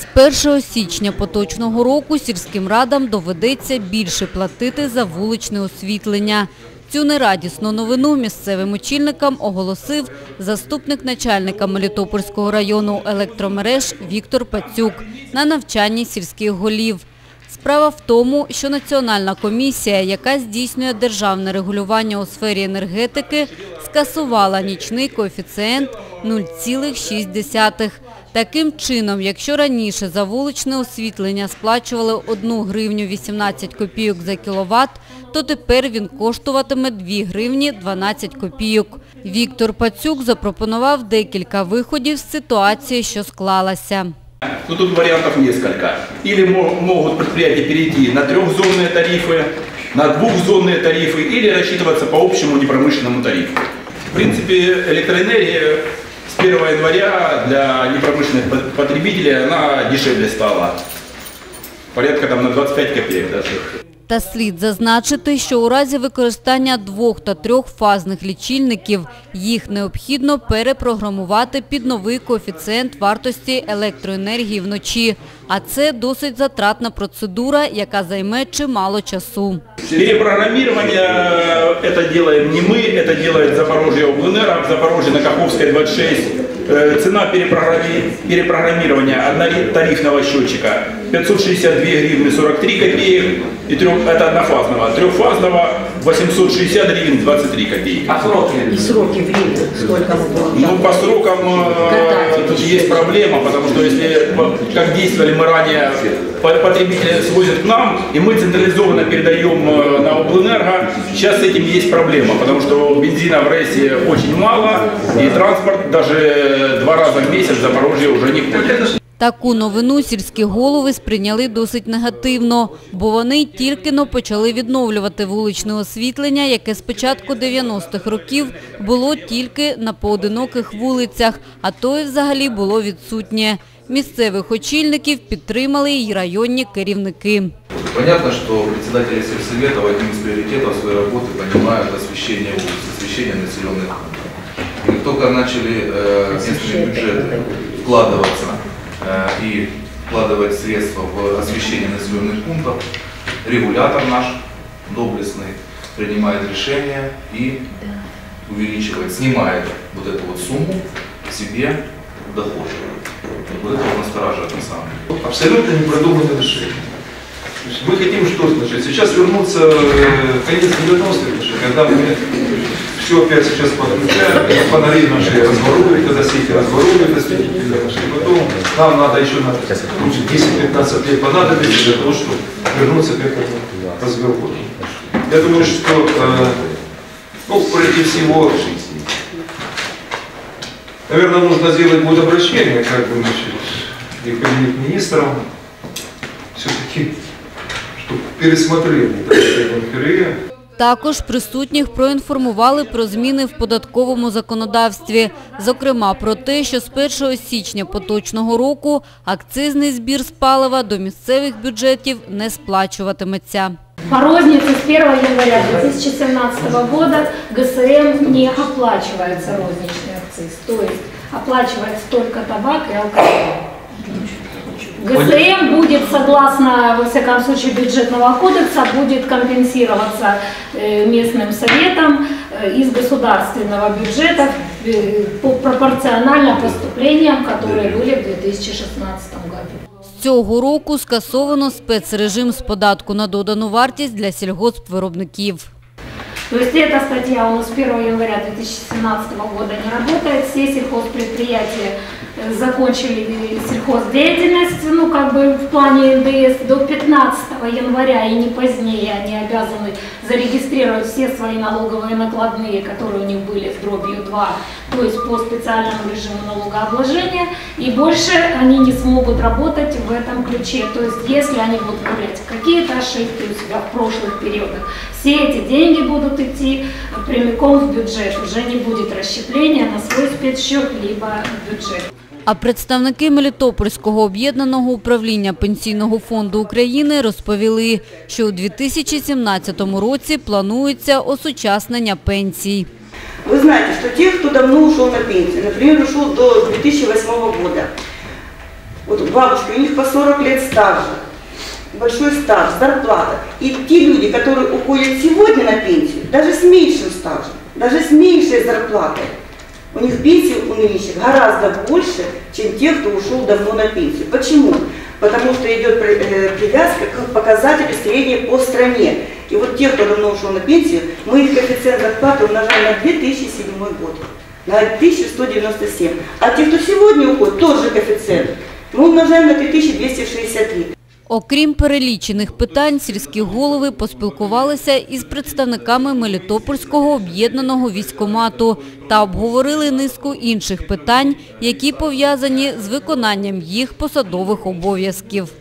З 1 січня поточного року сільським радам доведеться більше платити за вуличне освітлення. Цю нерадісну новину місцевим очільникам оголосив заступник начальника Мелітопольського району електромереж Віктор Пацюк на навчанні сільських голів. Справа в тому, що Національна комісія, яка здійснює державне регулювання у сфері енергетики, скасувала нічний коефіцієнт 0,6. Таким чином, якщо раніше за вуличне освітлення сплачували 1 гривню 18 копійок за кіловат, то тепер він коштуватиме 2 гривні 12 копійок. Віктор Пацюк запропонував декілька виходів з ситуації, що склалася. Ну, тут вариантов несколько. Или могут предприятия перейти на 3-зонные тарифы, на 2-зонные тарифы, или рассчитываться по общему непромышленному тарифу. В принципе, электроэнергия с 1 января для непромышленных потребителей она дешевле стала. Порядка там на 25 копеек даже. Та слід зазначити, що у разі використання 2- та 3-фазних лічильників їх необхідно перепрограмувати під новий коефіцієнт вартості електроенергії вночі. А це досить затратна процедура, яка займе чимало часу. Перепрограммирование это делаем не мы, это делает Запорожье Обленерго, Запорожье на Каховской 26. Цена перепрограммирования однотарифного счетчика 562 гривны 43 копеек, и это однофазного, 3-фазного 860 гривен 23 копейки. А сроки? И сроки времени сколько мы получаем? Ну, по срокам тут есть проблема, потому что если, как действовали мы ранее, потребители свозят к нам, и мы централизованно передаем на Обленерго, сейчас с этим есть проблема, потому что бензина в рейсе очень мало, и транспорт даже 2 раза в месяц в Запорожье уже не ходит. Таку новину сільські голови сприйняли досить негативно, бо вони тільки-но почали відновлювати вуличне освітлення, яке з початку 90-х років було тільки на поодиноких вулицях, а то і взагалі було відсутнє. Місцевих очільників підтримали й районні керівники. Понятно, что председатели сельсоветов одним из приоритетов своей работы понимают освещение улиц, освещение населенных пунктов. Как только начали местные бюджеты вкладываться и вкладывать средства в освещение населенных пунктов, регулятор наш доблестный принимает решение и увеличивает, снимает вот эту вот сумму себе в доход. Вот это вот настораживает на самом деле. Абсолютно непродуманное решение. Мы хотим что значит? Сейчас вернуться в конец 90-х, когда мы все опять сейчас подключаем, фонари наши разворовывают, когда сети разворовывают, осветители наши, потом нам надо еще 10-15 лет понадобится для того, чтобы вернуться к этому разговору. Я думаю, что прежде всего, наверное, нужно сделать будет обращение, как бы, и к кабинету министрам, все-таки, чтобы пересмотрели период. Також присутніх проінформували про зміни в податковому законодавстві. Зокрема, про те, що з 1 січня поточного року акцизний збір з палива до місцевих бюджетів не сплачуватиметься. По рознице с 1 января 2017 года ГСМ не оплачивается розничный акциз, то есть оплачивается только табак и алкоголь. ГСМ будет, согласно, во всяком случае, бюджетного кодекса, будет компенсироваться местным советом из государственного бюджета пропорционально поступлениям, которые были в 2016 году. З цього року скасовано спецрежим з податку на додану вартість для сільгоспвиробників. То есть эта статья у нас с 1 января 2017 года не работает, все сельхозпредприятия закончили сельхоздеятельность, в плане НДС до 15 января и не позднее они обязаны зарегистрировать все свои налоговые накладные, которые у них были в дробью 2, то есть по специальному режиму налогообложения, и больше они не смогут работать в этом ключе. То есть если они будут проявлять какие-то ошибки у себя в прошлых периодах, все эти деньги будут идти прямиком в бюджет, уже не будет расщепления на свой спецсчет либо бюджет. А представники Мелітопольського об'єднаного управління Пенсійного фонду України розповіли, що у 2017 році планується осучаснення пенсій. Вы знаете, что те, кто давно ушел на пенсию, например, ушел до 2008 года, Вот бабушки, у них по 40 лет стажа, большой стаж, зарплата. И те люди, которые уходят сегодня на пенсию, даже с меньшим стажем, даже с меньшей зарплатой, у них пенсии у нынешних гораздо больше, чем те, кто ушел давно на пенсию. Почему? Потому что идет привязка к показателю средней по стране. И вот те, кто давно ушел на пенсию, мы их коэффициент зарплаты умножаем на 2007 год, на 1197. А те, кто сегодня уходит, тот же коэффициент, ми умножаємо на 3263. Окрім перелічених питань, сільські голови поспілкувалися із представниками Мелітопольського об'єднаного військкомату та обговорили низку інших питань, які пов'язані з виконанням їх посадових обов'язків.